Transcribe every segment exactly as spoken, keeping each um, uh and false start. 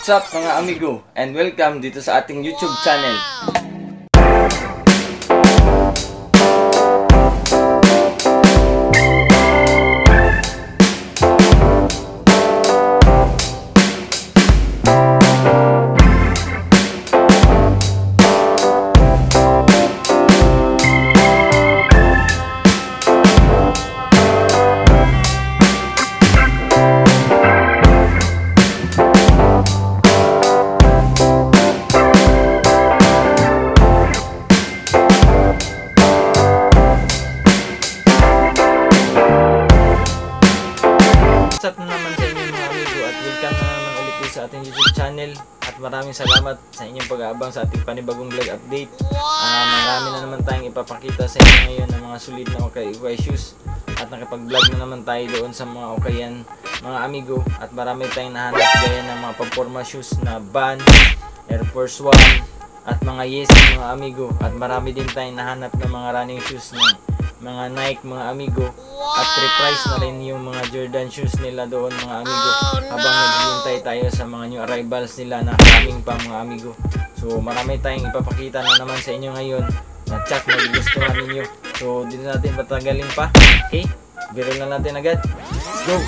What's up mga amigo, and welcome dito sa ating YouTube channel. What's up na naman sa inyo mga amigo, at welcome na naman ulit sa ating YouTube channel, at maraming salamat sa inyong pag-aabang sa ating panibagong vlog update. Uh, marami na naman tayong ipapakita sa inyo ngayon ng mga sulit na okay-okay shoes, at nakipag-vlog na naman tayo doon sa mga okayan mga amigo, at marami tayong nahanap gaya ng mga pamporma shoes na Ban, Air Force One at mga Yeezy mga amigo, at marami din tayong nahanap ng mga running shoes ng mga Nike mga amigo, at reprise na rin yung mga Jordan shoes nila doon mga amigo, oh, no. Habang naghihintay tayo sa mga new arrivals nila na coming pa mga amigo. So marami tayong ipapakita na naman sa inyo ngayon na tsak magugustuhan ninyo. So dito natin patagalin pa. Okay, biro na natin agad. Let's go!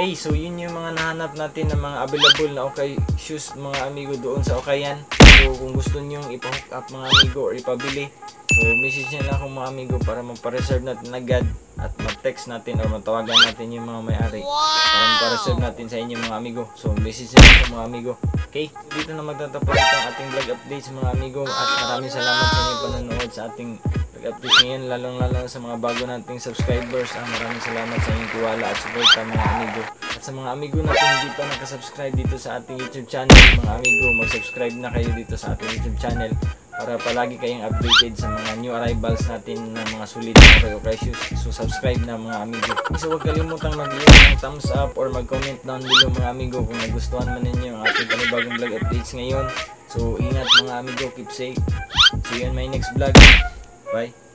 Okay, so yun yung mga nahanap natin ng mga available na Okay shoes mga amigo doon sa Okayan. So kung gusto nyong ipa-hook up mga amigo or ipabili, so message nyo lang akong mga amigo para mapareserve natin agad at mag-text natin o matawagan natin yung mga may-ari para mapareserve natin sa inyo mga amigo. So message nyo lang akong mga amigo. Okay, so dito na magtatapos ang ating vlog updates mga amigo at maraming salamat sa inyong panonood sa ating vlog updates ngayon, lalong lalo sa mga bago nating subscribers. Ah, maraming salamat sa inyong tiwala at suporta mga amigo. At sa mga amigo natin hindi pa nakasubscribe dito sa ating YouTube channel mga amigo, mag-subscribe na kayo dito sa ating YouTube channel para palagi kayong updated sa mga new arrivals natin na mga sulit na Okay Okay shoes. So subscribe na mga amigo. So huwag kalimutang mag-i-like ng thumbs up or mag-comment down below mga amigo kung nagustuhan man ninyo ang ating panibagong vlog updates ngayon. So ingat mga amigo, keep safe. See you in my next vlog. Bye.